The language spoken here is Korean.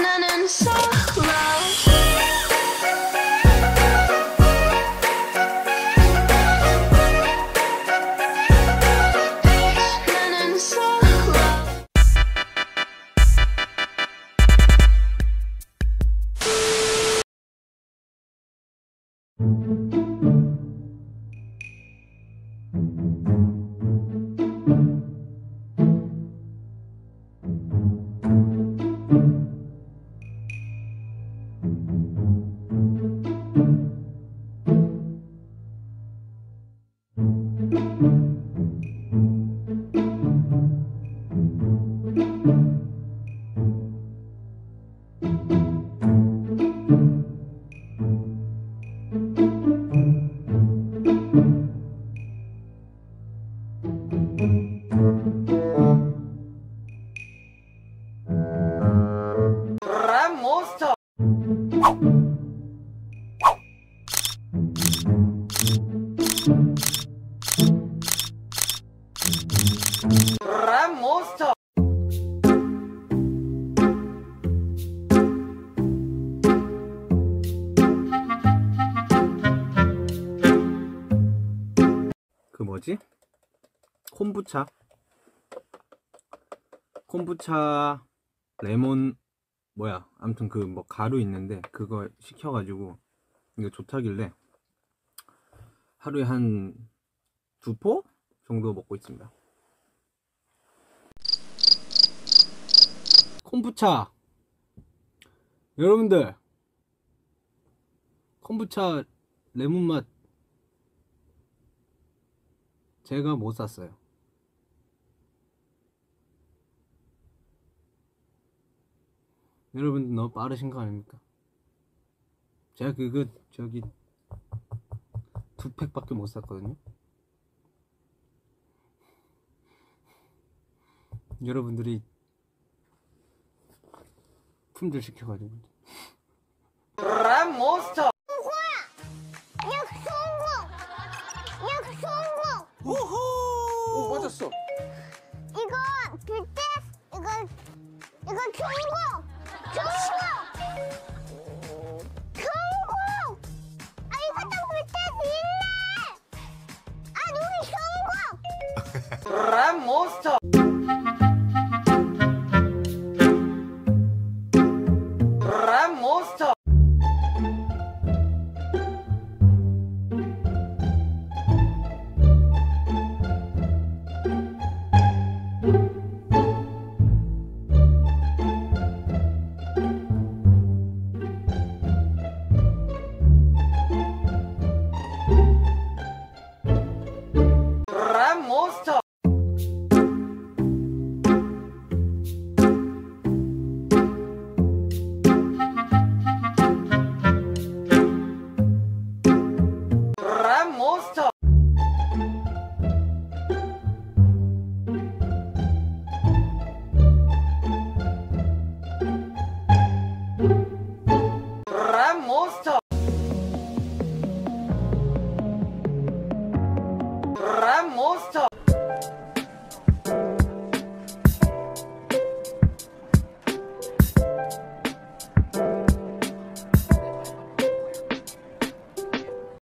나는 solo. 나는 solo. 몬스터. 몬스터. 그 뭐지? 콤부차 레몬 뭐야, 아무튼 그 뭐 가루 있는데 그거 시켜가지고 이거 좋다길래 하루에 한 2포 정도 먹고 있습니다. 콤부차, 여러분들 콤부차 레몬 맛 제가 못 샀어요. 여러분 너무 빠르신 거 아닙니까? 제가 저기 2팩밖에 못 샀거든요. 여러분들이 품절 시켜가지고. 몬스터. 오, 맞았어. 이거 BTS 이거 중국. 아 이거 또 BTS 있네. 아 우리 중국. 몬스터. 몬스터. 몬스터. 몬스터. 몬스터. 몬스터.